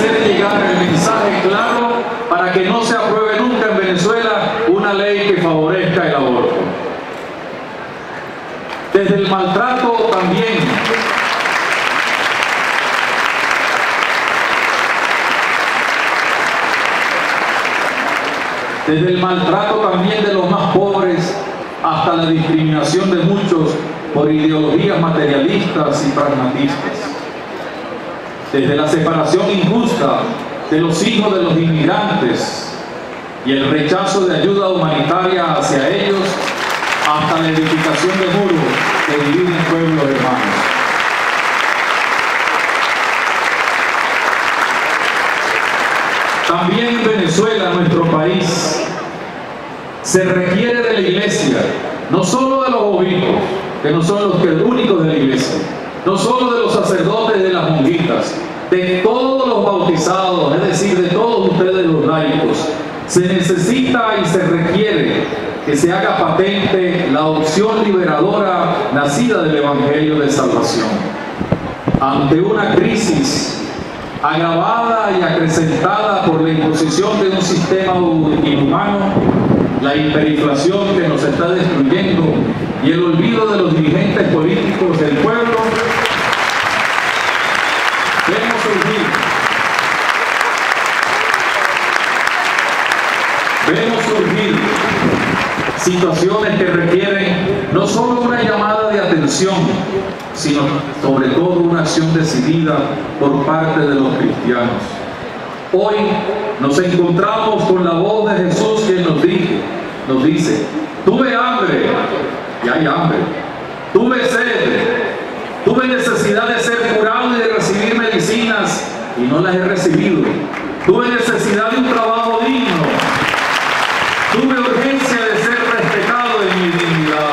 hacer llegar el mensaje claro para que no se apruebe nunca en Venezuela una ley que favorezca el aborto. Desde el maltrato también. Desde el maltrato también de los más pobres hasta la discriminación de muchos por ideologías materialistas y pragmatistas. Desde la separación injusta de los hijos de los inmigrantes y el rechazo de ayuda humanitaria hacia ellos, hasta la edificación de muros que dividen pueblos hermanos. También en Venezuela, nuestro país, se requiere de la Iglesia, no solo de los obispos, que no son los únicos de la Iglesia, no solo de los sacerdotes, de las monjitas, de todos los bautizados, es decir, de todos ustedes los laicos. Se necesita y se requiere que se haga patente la opción liberadora nacida del Evangelio de Salvación. Ante una crisis agravada y acrecentada por la imposición de un sistema inhumano, la hiperinflación que nos está destruyendo y el olvido de los dirigentes políticos del pueblo, vemos surgir situaciones que requieren no solo una llamada de atención, sino sobre todo una acción decidida por parte de los cristianos. Hoy nos encontramos con la voz de Jesús que nos dice: tuve hambre y hay hambre, tuve sed, tuve necesidad de ser curado y de recibir medicinas y no las he recibido, tuve necesidad de un trabajo digno, tuve urgencia de ser respetado en mi dignidad.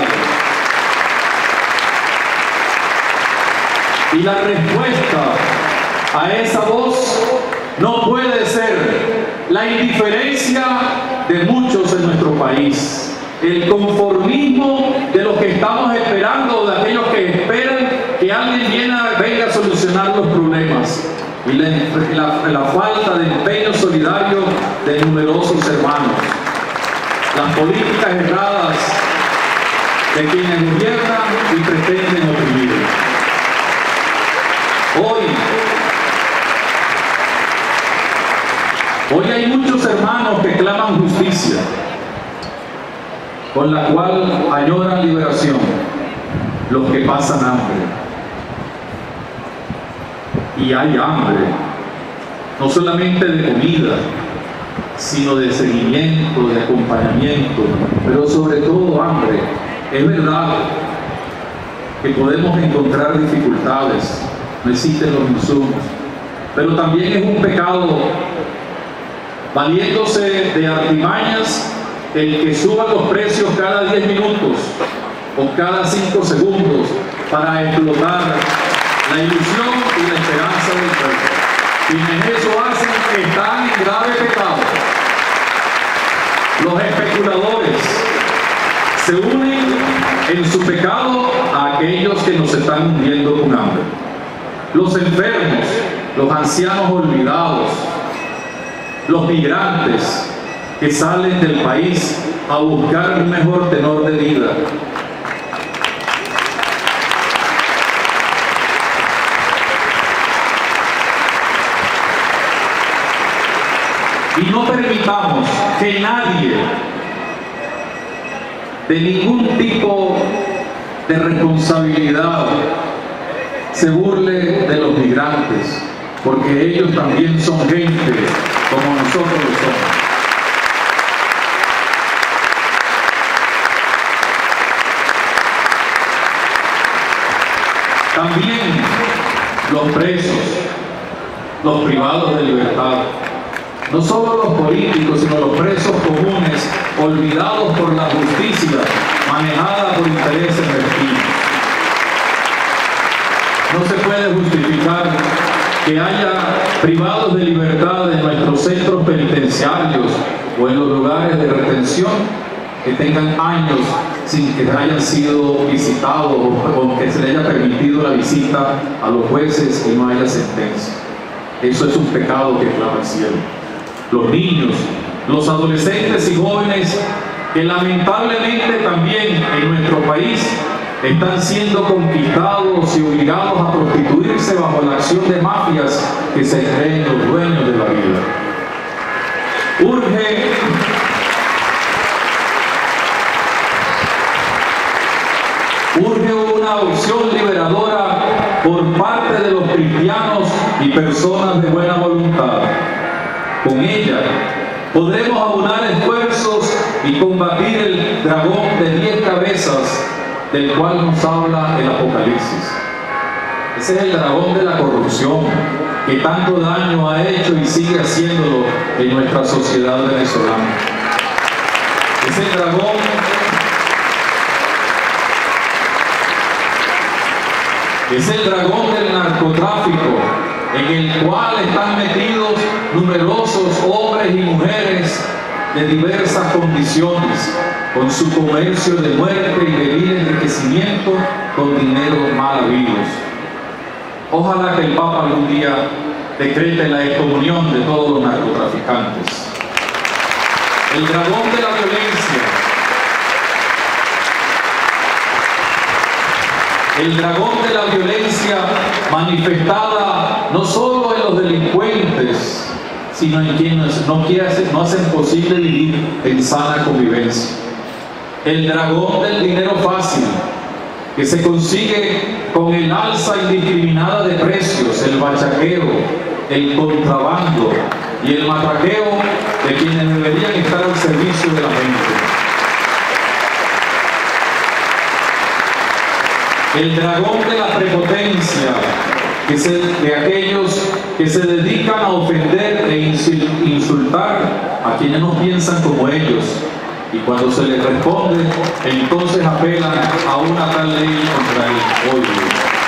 Y la respuesta a esa voz no puede ser la indiferencia de muchos en nuestro país, el conformismo de los que estamos esperando, de aquellos que esperan que alguien venga a solucionar los problemas, y la falta de empeño solidario de numerosos hermanos, las políticas erradas de quienes gobiernan y pretenden oprimir. Hoy hay muchos hermanos que claman justicia, con la cual añoran liberación los que pasan hambre. Y hay hambre, no solamente de comida, sino de seguimiento, de acompañamiento, pero sobre todo hambre. Es verdad que podemos encontrar dificultades, no existen los insumos, pero también es un pecado, valiéndose de artimañas, el que suba los precios cada 10 minutos o cada 5 segundos para explotar la ilusión y la esperanza del pueblo. Quienes eso hacen están en grave pecado. Los especuladores se unen en su pecado a aquellos que nos están hundiendo con hambre. Los enfermos, los ancianos olvidados, los migrantes que salen del país a buscar un mejor tenor de vida. Y no permitamos que nadie de ningún tipo de responsabilidad se burle de los migrantes, porque ellos también son gente como nosotros lo somos. También los presos, los privados de libertad, no solo los políticos, sino los presos comunes, olvidados por la justicia, manejada por intereses mezquinos. No se puede justificar que haya privados de libertad en nuestros centros penitenciarios o en los lugares de retención que tengan años sin que hayan sido visitados o que se le haya permitido la visita a los jueces y no haya sentencia. eso es un pecado que clama al cielo. Los niños, los adolescentes y jóvenes que lamentablemente también en nuestro país están siendo conquistados y obligados a prostituirse bajo la acción de mafias que se creen los dueños de la vida. Urge una opción liberadora por parte de los cristianos y personas de buena voluntad. Con ella podremos aunar esfuerzos y combatir el dragón de 10 cabezas del cual nos habla el Apocalipsis. Ese es el dragón de la corrupción que tanto daño ha hecho y sigue haciéndolo en nuestra sociedad venezolana. Es el dragón del narcotráfico, en el cual están metidos numerosos hombres y mujeres de diversas condiciones, con su comercio de muerte y de vil enriquecimiento con dinero mal habidos. Ojalá que el Papa algún día decrete la excomunión de todos los narcotraficantes. El dragón de la violencia. El dragón de la violencia manifestada no solo en los delincuentes, sino en quienes no hacen posible vivir en sana convivencia. El dragón del dinero fácil, que se consigue con el alza indiscriminada de precios, el bachaqueo, el contrabando y el matraqueo de quienes deberían estar al servicio de la gente. El dragón de la prepotencia, de aquellos que se dedican a ofender e insultar a quienes no piensan como ellos, y cuando se les responde, entonces apelan a una tal ley contra el odio.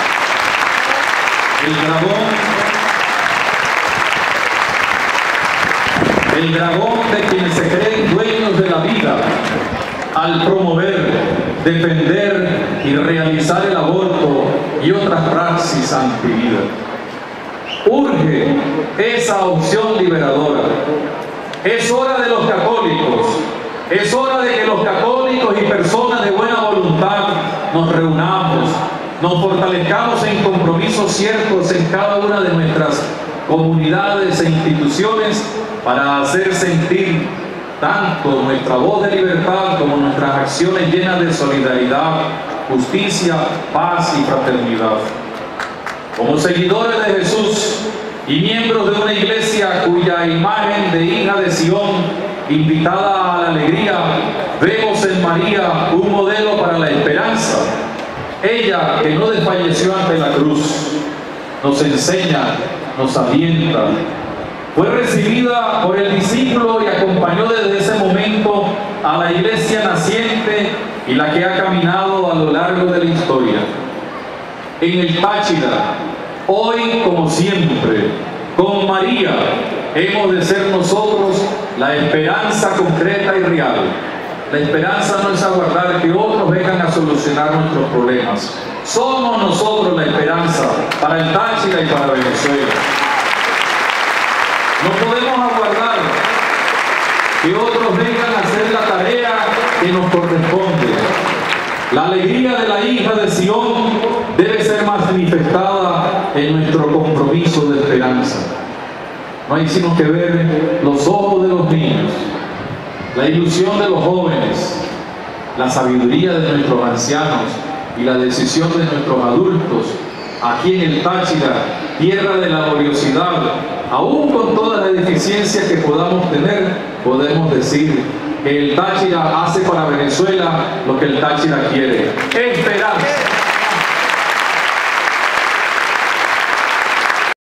El dragón de quienes se creen dueños de la vida, al promover, defender y realizar el aborto y otras praxis antivida. Urge esa opción liberadora. Es hora de los católicos, es hora de que los católicos y personas de buena voluntad nos reunamos, nos fortalezcamos en compromisos ciertos en cada una de nuestras comunidades e instituciones para hacer sentir tanto nuestra voz de libertad como nuestras acciones llenas de solidaridad, justicia, paz y fraternidad. Como seguidores de Jesús y miembros de una iglesia cuya imagen de hija de Sión, invitada a la alegría, vemos en María un modelo para la esperanza. Ella, que no desfalleció ante la cruz, nos enseña, nos alienta. Fue recibida por el discípulo y acompañó desde ese momento a la iglesia naciente y la que ha caminado a lo largo de la historia. En el Táchira, hoy como siempre, con María, hemos de ser nosotros la esperanza concreta y real. La esperanza no es aguardar que otros vengan a solucionar nuestros problemas. Somos nosotros la esperanza para el Táchira y para Venezuela. No podemos aguardar que otros vengan a hacer la tarea que nos corresponde. La alegría de la hija de Sión debe ser manifestada en nuestro compromiso de esperanza. No hay sino que ver los ojos de los niños, la ilusión de los jóvenes, la sabiduría de nuestros ancianos y la decisión de nuestros adultos. Aquí en el Táchira, tierra de la laboriosidad, aún con todas las deficiencias que podamos tener, podemos decir que el Táchira hace para Venezuela lo que el Táchira quiere: esperanza.